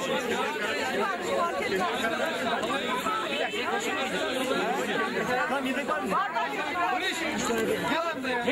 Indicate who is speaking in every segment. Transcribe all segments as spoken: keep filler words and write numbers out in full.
Speaker 1: Tamam yedek var mı?
Speaker 2: Yalan da ya.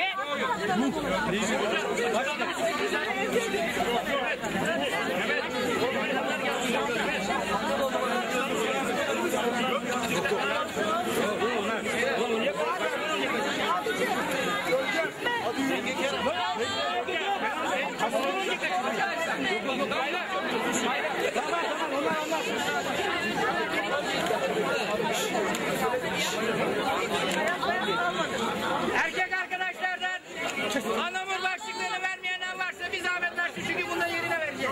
Speaker 2: Erkek arkadaşlardan anamur başlıklarını vermeyenler varsa bir zahmet versin çünkü bundan yerine vereceğiz.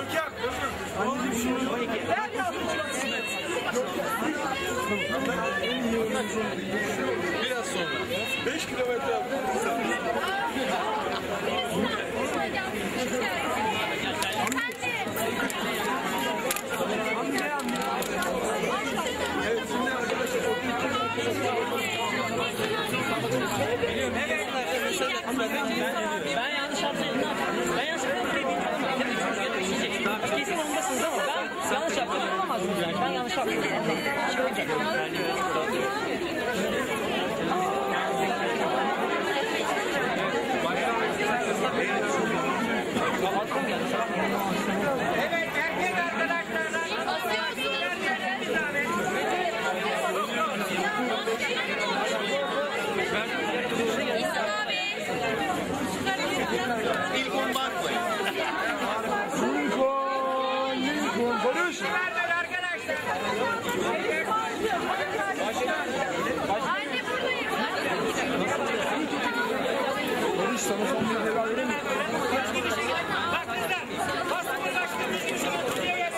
Speaker 2: Ver yavrum.
Speaker 3: Biraz sonra. beş kilometre.
Speaker 4: Ben yanlış yaptım. Ben yanlış yaptım. Kesin olmasınız ama ben yanlış yaptım. Olamazsınız yani. Ben yanlış yaptım.
Speaker 2: Evet erkek arkadaşlardan
Speaker 3: İlk on bakmayın.
Speaker 1: Lincoln, Lincoln, Barış.
Speaker 2: vermedi arkadaşlar.
Speaker 1: Barış sana son bir helal verir mi?
Speaker 2: Bak kızlar. Basımın başka bir şey yok diye gelsin.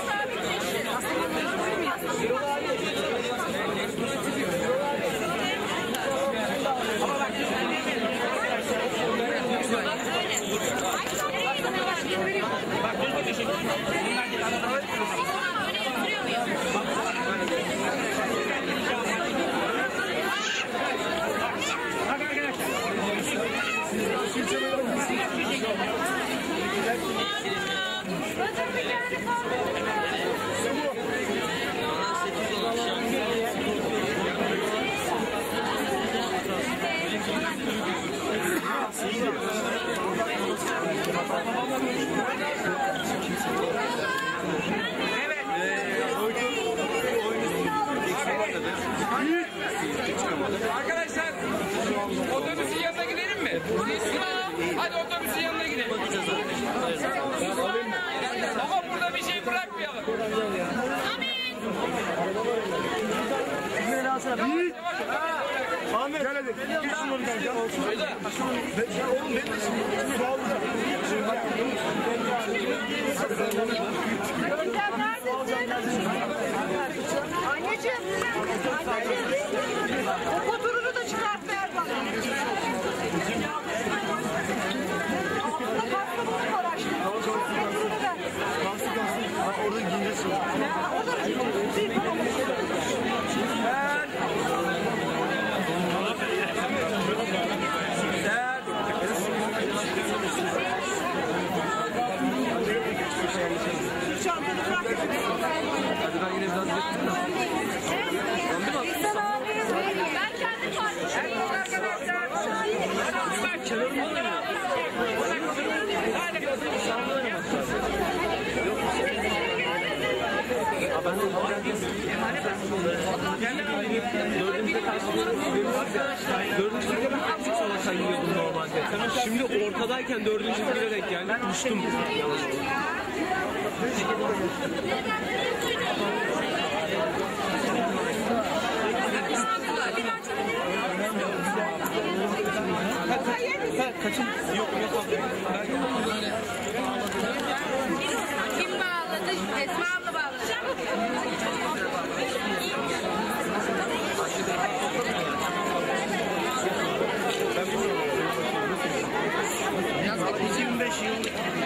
Speaker 2: Arkadaşlar otobüsün yanına gidelim mi? Hadi otobüsün yanına gidelim. Ama burada bir şey bırakmayalım.
Speaker 1: Yiğit. Ahmet. Gel hadi. Gir şunları gel. Gel olsun. Ben, oğlum ben de şimdi sağ olacağım.
Speaker 5: Anneciğim, anneciğim, o motorunu da çıkart ver bana. Altında kastamonu var aşkım. Motorunu ver.
Speaker 1: Kalsın kalsın. Bak orada giyeceksin.
Speaker 5: O da bir tamam.
Speaker 1: Ver.
Speaker 5: Çantanı bırak.
Speaker 1: Hadi ben yine biraz bekledim.
Speaker 5: Ben kendim
Speaker 6: Dördüncü kere azıcık sonra sayıyordum normalde. Şimdi ortadayken dördüncü kere denk geldi. Düştüm. Kaçın? Yok yok.
Speaker 5: Kim bağladı? Esma abla bağladı.
Speaker 1: yirmi beş yıl.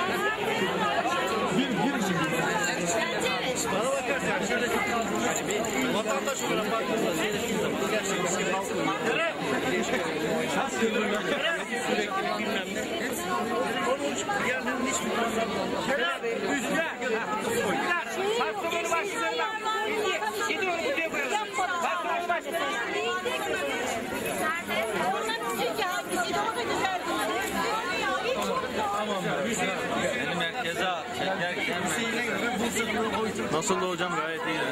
Speaker 1: Bir, bir şimdi. Bana bakarsan şöyle hani bir vatandaş olarak baktığımda gerçekten halkın şans görüyorum. Sürekli bilmem ne. Onun yerlerinin hiçbir kazanmadı.
Speaker 2: Üstler. Üstler. Kastamonu başlıklarına bilgi. Gidin onu kutuya koyalım. Bak konuş başlıklarına.
Speaker 3: Beni merkeze al. Çekerken nasıl da hocam gayet iyi.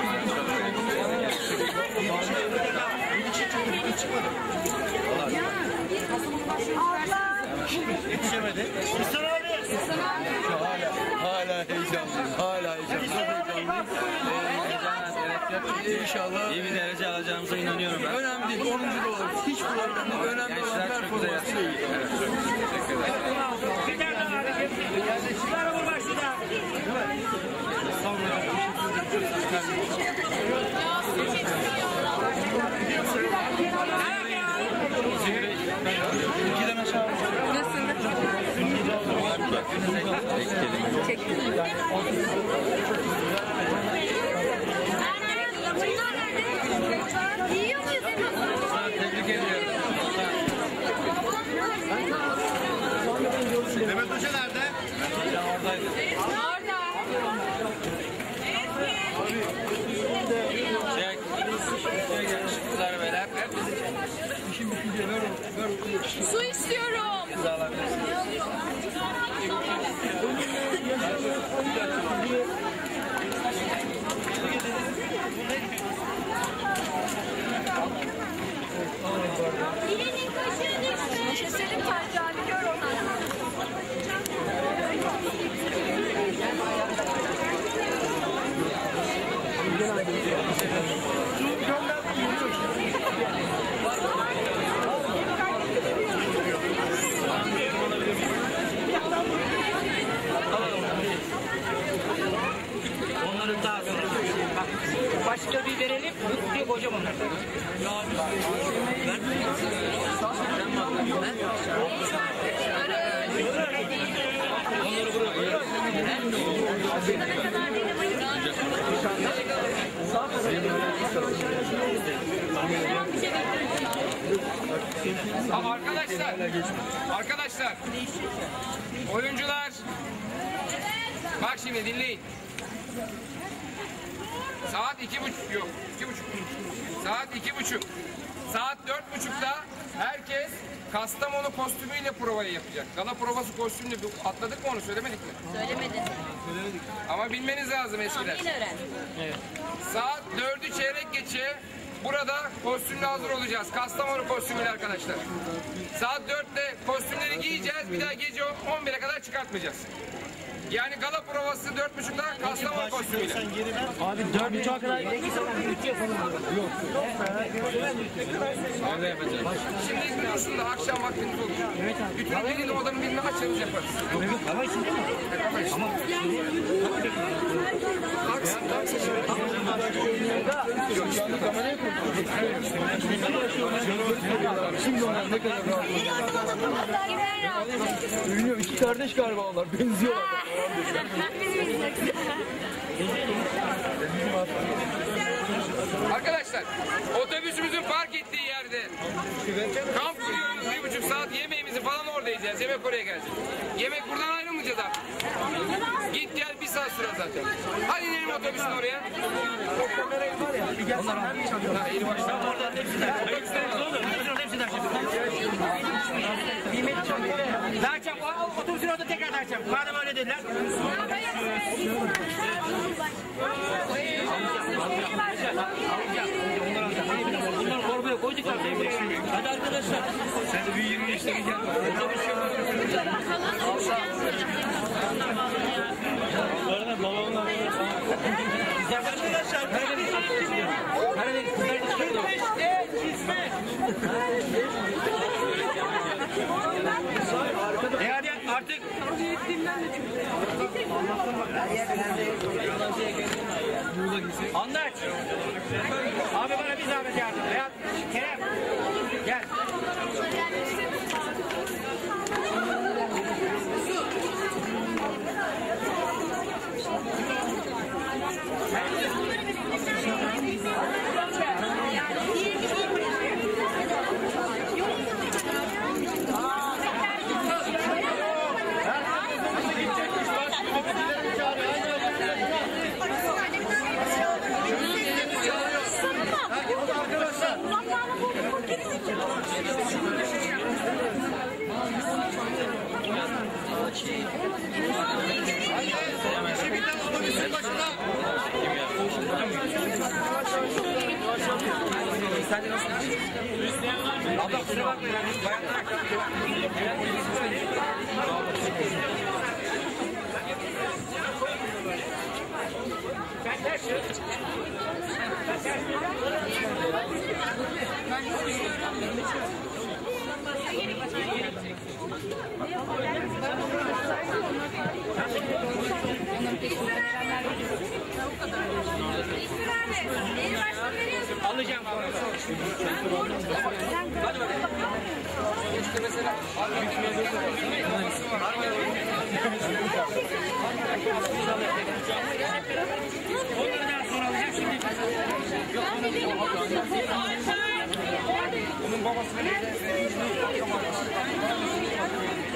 Speaker 1: Yetişemedi. İhsan abi.
Speaker 3: Hala, hala heyecanlıyım. Hala heyecanlıyım. İnşallah iyi bir derece alacağımıza inanıyorum ben. Önemli değil. onuncu da olur. Hiç problem değil. Önemli olan performansı iyi.
Speaker 2: Teşekkür ederim. Şunlara vur başlıklarına.
Speaker 3: İkiden aşağı.
Speaker 5: Yiyor muyuz?
Speaker 3: Tebrik ediyorum.
Speaker 1: Mehmet Hoca nerede?
Speaker 5: Orada.
Speaker 3: Çek. Işıklar beyler.
Speaker 5: Su istiyorum. Birinin kaşığı düştü. Keselim Tanju abi, gör onları.
Speaker 2: Onları daha sonra. Bak, başlıkları bir verelim. Bir koyacağım onları. Ama arkadaşlar, arkadaşlar, oyuncular, bak şimdi dinleyin. Saat iki buçuk, yok, iki buçuk. Saat iki buçuk. Saat dört buçukta herkes Kastamonu kostümüyle provayı yapacak. Gala provası kostümlü. Atladık mı onu, söylemedik mi?
Speaker 5: Söylemedin.
Speaker 2: Ama bilmeniz lazım eskiler.
Speaker 5: Yine öğren.
Speaker 2: Saat dördü çeyrek geçe burada kostümle hazır olacağız. Kastamonu kostümüyle arkadaşlar. Saat dörtte kostümleri giyeceğiz. Bir daha gece on bire kadar çıkartmayacağız. Yani gala provası dört buçukta Kastamonu kostümüyle.
Speaker 4: Abi dört buçuğa kadar
Speaker 2: Öyle yapacağız. Şimdi aslında akşam vaktimiz olur. Bütün birini odanın birini açarız yaparız.
Speaker 1: Ama şimdi mi? Ama
Speaker 2: Taksın, taksın.
Speaker 3: Şimdi onlar ne kadar rahat olacak. Bilmiyorum, iki kardeş galiba onlar. Benziyorlar.
Speaker 2: Arkadaşlar, otobüsümüzün park ettiği yerde kamp kuruyoruz. Bir buçuk saat yemeğimizi falan orada yiyeceğiz. Yemek oraya gelecek. Yemek buradan ayrılmayacağız artık. Git gel bir saat sürer zaten. Hadi inelim otobüsün oraya. Ha, iyi başla. Oradan hepsi der. Hepsi der. Derçem, otobüsün orada tekrar derçem. Madem öyle dediler.
Speaker 4: bunlar korbaya koyduklar. Hadi arkadaşlar.
Speaker 3: Sen de bir yirmi yaşta bir gel. Oradan babamla
Speaker 4: Arkadaşlar. Karadeniz. Karadeniz.
Speaker 2: E hadi artık. Anlaç. Abi bana bir zahmet yardım. Veya Kerem. Gel. Abla kusura bakmayın. Bayanlar
Speaker 1: Alacağım.
Speaker 2: hadi bakalım. İşte mesela
Speaker 1: Onlardan sonra alacağım şimdi.
Speaker 2: onun babası